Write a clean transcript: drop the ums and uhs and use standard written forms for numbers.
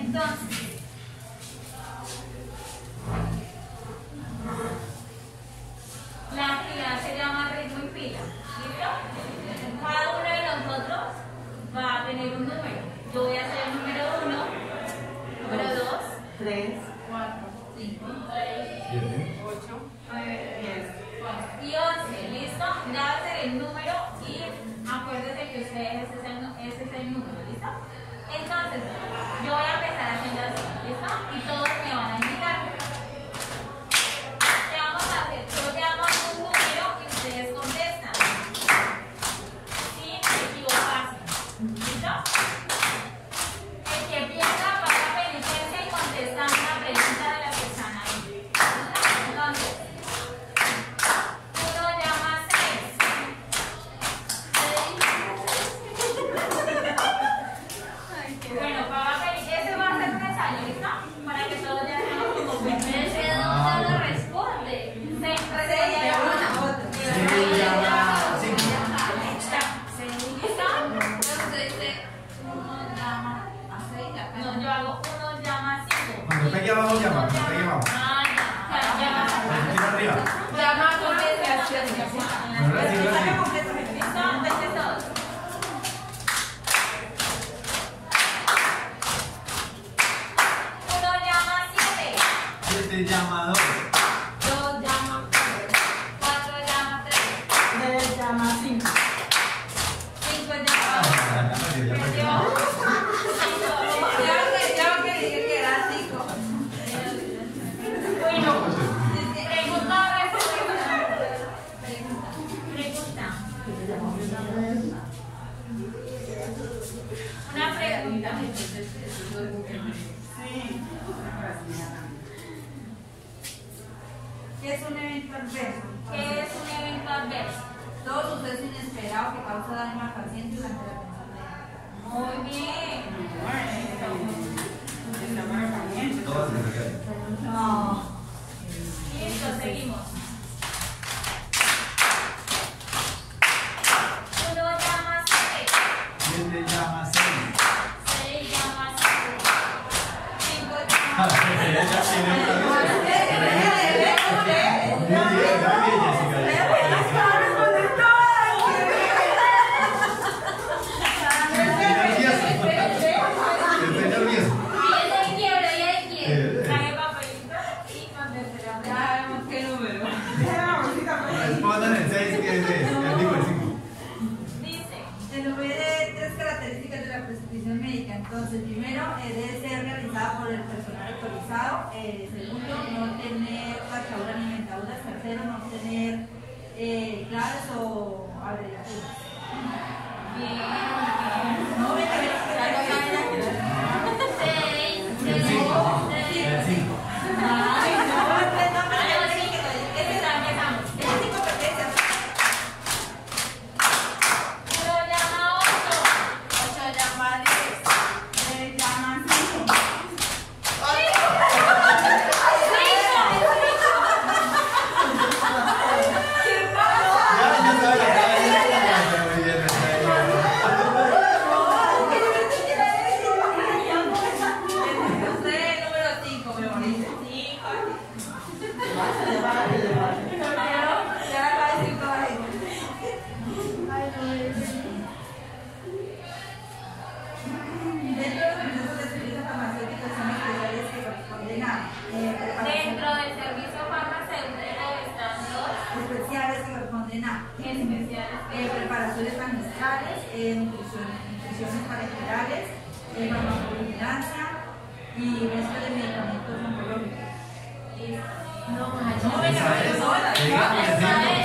Entonces, la actividad se llama ritmo y pila. ¿Listo? Cada uno de nosotros va a tener un número. Yo voy a hacer el número 1, número 2, 3, 4, 5, 6, 7, 8, 9, 10 y 11. ¿Listo? Ya va a ser el número y acuérdense que ustedes ese es el número. ¿Listo? Entonces, yo voy a empezar haciendo así. ¿Listo? Y todos me van a indicar. ¿Qué vamos a hacer? Yo llamo un número y ustedes contestan sin equivocarse. ¿Listo? El que pierda va a penitencia y contesta una pregunta de la que están ahí. ¿Listo? Entonces, uno llama 6. Bueno, ese va a ser un ensayo, ¿listo? Para que todos ya seamos como primeros. Uno responde. No, yo hago uno llama 5. Cuando está aquí abajo, llama. Cuando está aquí abajo. Ah, ya. Llama. Cuando está aquí arriba. Llama contestación. Ahora sí, ahora sí. ¿Listo? Vete todos. Uno llama 7. 7 llama 2. 2 llama 4 llama 3. 3 llama 5. 5 llama 8. Ya perdió. Bueno, pregunta. Una pregunta. ¿Qué es un evento adverso? ¿Qué es un evento adverso? Todo suceso inesperado que causa daño al paciente durante la atención médica. Muy bien. Todas se regalan. No. Listo, seguimos. Uno llama 7. 7 llama 6. 6 llama 5. 5 llama Ya tiene otra vez. Muy bien, Jessica. Estoy nervioso. Ahí hay quiebra, ahí hay quiebra. Trae papelito y contestará. Ya vemos qué número. Respondan el 6, que es el 5. Dice. Enumere 3 características de la prescripción médica. Entonces, primero, debe ser realizada por el personal autorizado. Segundo, no tener rachadura ni mentaduras. Tercero, no tener claves o abreviaturas. Bien. No, venga, venga, El 5. El 5. Ay, no. Uno llama 8. 8 llama 10. 3 llama 5. Ya sabía, muy bien, está Usted el número 5, me moriste. 5. Ya acaba de 5 ahí. Dentro de los procesos de servicios farmacéuticos son especiales que corresponden a preparación. Dentro del servicio farmacéutico están los Especiales que corresponden a especiales. preparaciones magistrales, nutriciones parentales, farmacovigilancia y mezcla de medicamentos oncológicos. Listo. No, venga, Esa es. no, Diga, el 5.